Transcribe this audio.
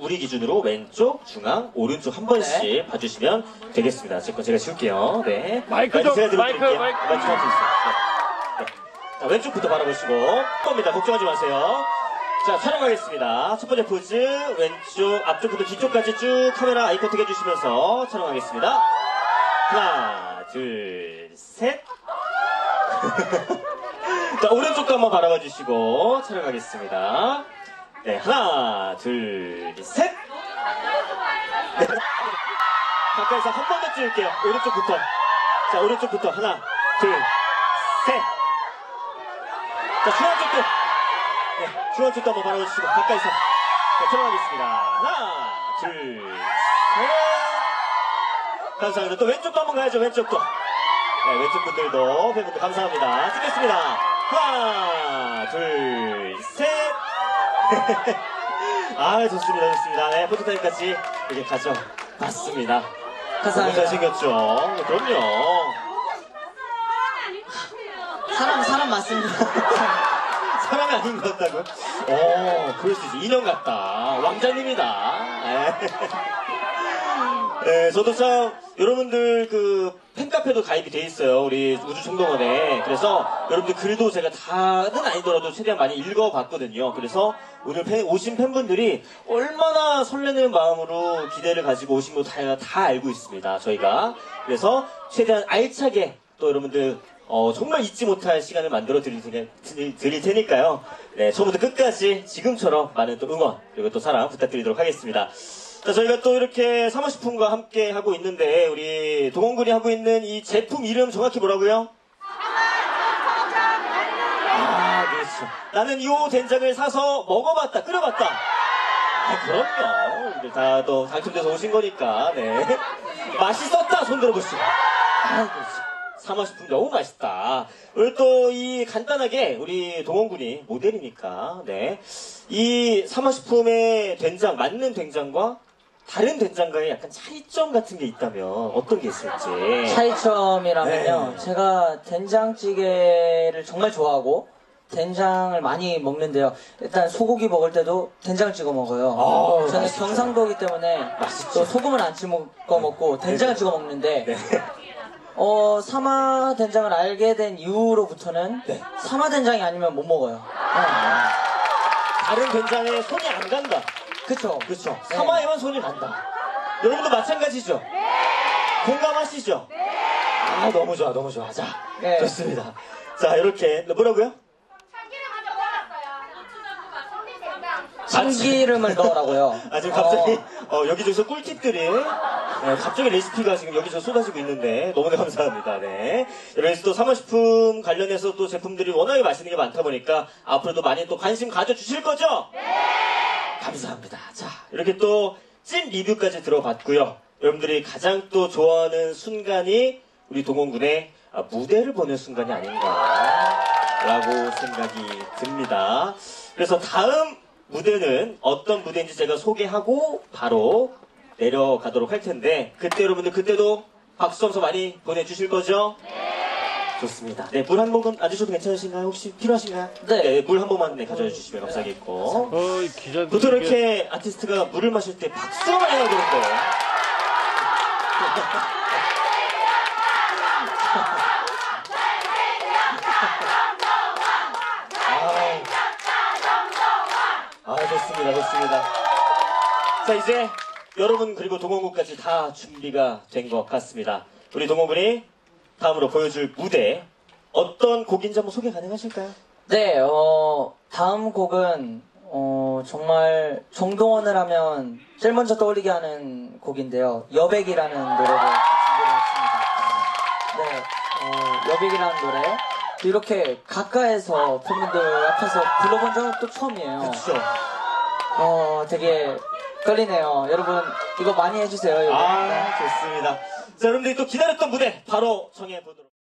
우리 기준으로 왼쪽, 중앙, 오른쪽 한 번씩 봐주시면 되겠습니다. 제 거 제가 지울게요. 네. 마이크 좀, 제가 마이크. 마이크 좀 있어요. 네. 자, 왼쪽부터 바라보시고 겁니다. 걱정하지 마세요. 자, 촬영하겠습니다. 첫 번째 포즈, 왼쪽, 앞쪽부터 뒤쪽까지 쭉 카메라 아이 컨택 해주시면서 촬영하겠습니다. 하나, 둘, 셋. 자, 오른쪽도 한번 바라봐 주시고 촬영하겠습니다. 네, 하나, 둘, 셋. 네. 가까이서 한 번 더 찍을게요. 오른쪽부터. 자, 오른쪽부터 하나, 둘, 셋. 자, 중앙 쪽도. 네, 중앙 쪽도 한번 바라봐 주시고 가까이서. 자, 촬영하겠습니다. 하나, 둘, 셋. 감사합니다. 또 왼쪽도 한번 가야죠. 왼쪽도. 네, 왼쪽 분들도 팬분들 감사합니다. 찍겠습니다. 하나, 둘, 셋. 아, 좋습니다, 좋습니다. 네, 포토타임까지 이렇게 가져봤습니다. 감사합니다. 너무 잘생겼죠? 네, 그럼요. 사람 맞습니다. 사람이 아닌 것 같다고요? 그럴 수 있지. 인형 같다. 왕자님이다. 네. 네, 저도 참, 여러분들 팬카페도 가입이 돼 있어요. 우리 우주총동원에. 그래서 여러분들 글도 제가 다는 아니더라도 최대한 많이 읽어봤거든요. 그래서 오늘 오신 팬분들이 얼마나 설레는 마음으로 기대를 가지고 오신 거 다 알고 있습니다. 저희가. 그래서 최대한 알차게 또 여러분들 정말 잊지 못할 시간을 만들어 드릴 테니까요. 네, 처음부터 끝까지 지금처럼 많은 또 응원 그리고 또 사랑 부탁드리도록 하겠습니다. 자, 저희가 또 이렇게 사모식품과 함께 하고 있는데 우리 동원군이 하고 있는 이 제품 이름 정확히 뭐라고요? 아, 그렇죠. 나는 요 된장을 사서 먹어봤다, 끓여봤다. 아, 그럼요. 이제 다 또 당첨돼서 오신 거니까. 네. 맛있었다. 손 들어보시죠. 아, 그렇죠. 사모식품 너무 맛있다. 오늘 또 이 간단하게 우리 동원군이 모델이니까 네. 이 사모식품의 된장, 맞는 된장과 다른 된장과의 약간 차이점 같은 게 있다면 어떤 게 있을지. 차이점이라면요. 네. 제가 된장찌개를 정말 좋아하고 된장을 많이 먹는데요. 일단 소고기 먹을 때도 된장을 찍어 먹어요. 저는 맛있죠. 경상도이기 때문에 맛있죠. 또 소금은 안 찍어 먹고 된장을 찍어 먹는데 네. 사마 된장을 알게 된 이후로부터는 네. 사마 된장이 아니면 못 먹어요. 다른 된장에 손이 안 간다. 그쵸? 그렇죠. 네. 사마에만 손이 간다. 여러분도 마찬가지죠? 네. 공감하시죠? 네. 아, 너무 좋아, 너무 좋아. 자, 네. 좋습니다. 자, 이렇게 뭐라고요? 참기름을 넣으라고요. 아, 지금 갑자기 여기저기서 꿀팁들이 갑자기 레시피가 지금 여기서 쏟아지고 있는데 너무 감사합니다. 네. 여기서 또 사모식품 관련해서 또 제품들이 워낙에 맛있는 게 많다 보니까 앞으로도 많이 또 관심 가져주실 거죠? 네. 감사합니다. 자, 이렇게 또 찐 리뷰까지 들어봤고요. 여러분들이 가장 또 좋아하는 순간이 우리 동원군의 무대를 보는 순간이 아닌가라고 생각이 듭니다. 그래서 다음 무대는 어떤 무대인지 제가 소개하고 바로 내려가도록 할 텐데 그때 여러분들 그때도 박수 점수 많이 보내주실 거죠? 네. 좋습니다. 네, 물 한 모금 안 주셔도 괜찮으신가요? 혹시 필요하신가요? 네. 물 한 모금만 가져다 주시면 감사하겠고. 기자들. 보통 이렇게 아티스트가 물을 마실 때 박수가 많이 나오던데. 좋습니다, 좋습니다. 자, 이제 여러분 그리고 동원군까지 다 준비가 된 것 같습니다. 우리 동원군이 다음으로 보여줄 무대 어떤 곡인지 한번 소개 가능하실까요? 네, 다음 곡은 정말 정동원을 하면 제일 먼저 떠올리게 하는 곡인데요. 여백이라는 노래를 준비를 했습니다. 네, 여백이라는 노래. 이렇게 가까이서 팬분들 앞에서 불러본 적은 또 처음이에요. 그렇죠. 되게 떨리네요. 여러분 이거 많이 해주세요. 여기. 좋습니다. 자, 여러분들이 또 기다렸던 무대 바로 정해보도록